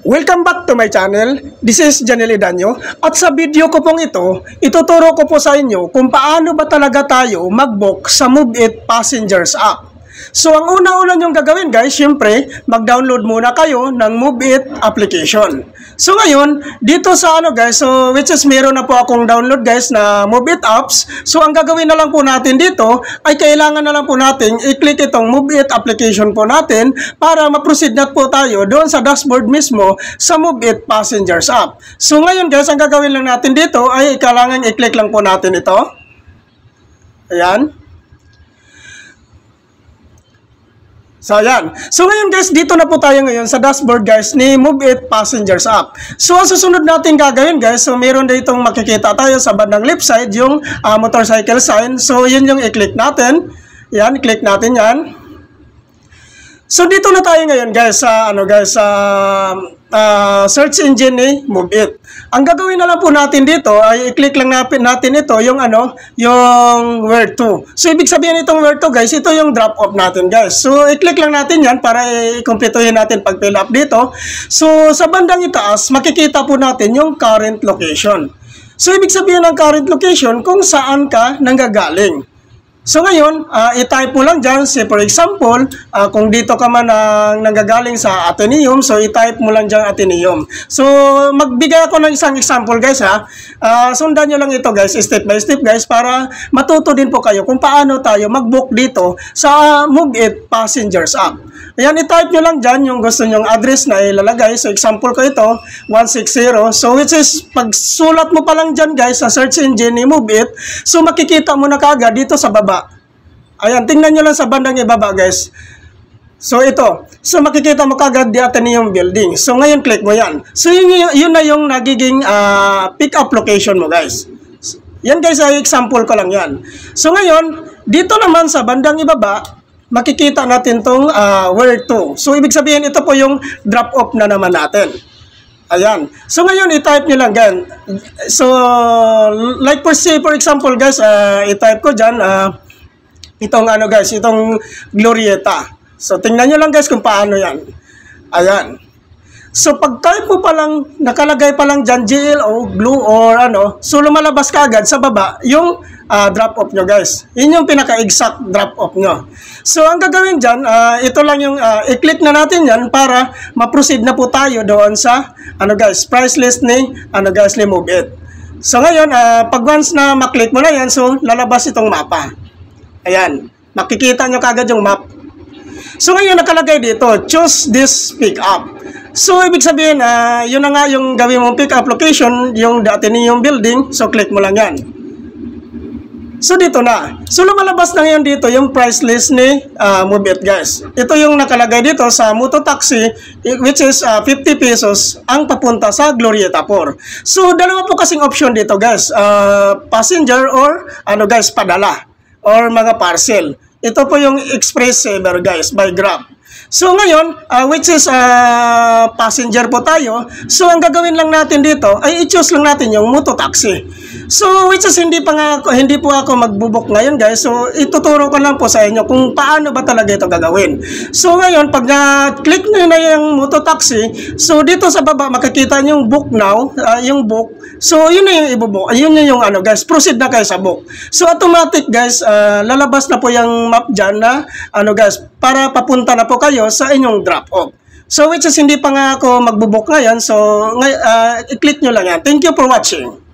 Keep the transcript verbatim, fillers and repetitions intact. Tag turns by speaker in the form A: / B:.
A: Welcome back to my channel. This is Janelle Idanyo. At sa video ko pong ito, ituturo ko po sa inyo kung paano ba talaga tayo mag-book sa Move It Passengers app. So, ang una-una nyong gagawin guys, syempre, mag-download muna kayo ng Move It application. So, ngayon, dito sa ano guys, so which is meron na po akong download guys na Move It apps. So, ang gagawin na lang po natin dito ay kailangan na lang po natin i-click itong Move It application po natin para ma-proceed na po tayo doon sa dashboard mismo sa Move It Passengers app. So, ngayon guys, ang gagawin lang natin dito ay kailangan i-click lang po natin ito. Ayan. So, ayan. So, ngayon guys, dito na po tayo ngayon sa dashboard guys ni Move It Passengers app. So, ang susunod natin gagawin guys, so meron ditong makikita tayo sa bandang left side yung uh, motorcycle sign. So, yun yung i-click natin. Yan, i-click natin yan. So, dito na tayo ngayon guys sa ano guys sa uh, search engine ni Move It. Ang gagawin na lang po natin dito ay i-click lang natin ito yung ano, yung where to. So, ibig sabihin itong where to guys, ito yung drop off natin guys. So, i-click lang natin yan para i-completohin natin pag fill up dito. So, sa bandang itaas, makikita po natin yung current location. So, ibig sabihin ng current location kung saan ka nanggagaling. So ngayon, uh, i-type mo lang dyan, say for example, uh, kung dito ka man uh, nanggagaling sa Ateneum, so i-type mo lang dyan Ateneum. So magbigay ako ng isang example guys ha. Uh, sundan nyo lang ito guys, step by step guys, para matuto din po kayo kung paano tayo mag-book dito sa Move It Passengers app. Ayan, i-type nyo lang dyan yung gusto nyong address na ilalagay. So example ko ito, one sixty. So which is, pag sulat mo pa lang dyan guys sa search engine ni Move It, so makikita mo na kagad dito sa baba. Ayan, tingnan nyo lang sa bandang ibaba guys. So ito, so makikita mo kagad di Ateneum building. So ngayon click mo yan. So yun, yun na yung nagiging uh, pick up location mo guys. Yan guys ay example ko lang yan. So ngayon, dito naman sa bandang ibaba, makikita natin tong uh, where to. So ibig sabihin ito po yung drop off na naman natin. Ayan. So ngayon i-type nyo lang gan. So like for say for example guys, uh, i-type ko dyan, uh, itong ano guys, itong Glorieta. So tingnan nyo lang guys kung paano yan. Ayan. So pag type mo pa lang, nakalagay pa lang dyan G L O, Glue or ano, so lumalabas ka agad sa baba yung uh, drop off nyo guys. Yun yung pinaka-exact drop off nyo. So ang gagawin dyan, uh, ito lang yung uh, i-click na natin yan para ma-proceed na po tayo doon sa ano guys, price list ni ano guys, ni Move It. So ngayon, uh, pag once na maklik mo na yan, so lalabas itong mapa. Ayan, makikita nyo kagad yung map. So ngayon nakalagay dito, choose this pick up. So ibig sabihin, uh, yun na nga yung gawin mong pick up location, yung Ateneum building. So click mo lang yan. So dito na. So lumalabas na ngayon dito yung price list ni uh, Move It guys. Ito yung nakalagay dito sa Moto Taxi, which is uh, fifty pesos ang papunta sa Glorieta four. So dalawa po kasing option dito guys, uh, passenger or ano guys, padala or mga parcel. Ito po yung Express Saver guys by Grab. So ngayon, uh, which is uh, passenger po tayo. So ang gagawin lang natin dito ay i-choose lang natin yung Moto Taxi. So which is hindi pa nga ako, hindi po ako magbubuk ngayon guys. So ituturo ko lang po sa inyo kung paano ba talaga ito gagawin. So ngayon, pag na-click nyo na yung Moto Taxi, so dito sa baba makikita nyo yung book now, uh, yung book. So yun na yung ibubook. Yun na yung ano guys, proceed na kayo sa book. So automatic guys, uh, lalabas na po yung map dyan na ano guys, para papunta na po kayo sa inyong drop off. So which is hindi pa nga ako magbubuk ngayon. So uh, i-click nyo lang yan. Thank you for watching.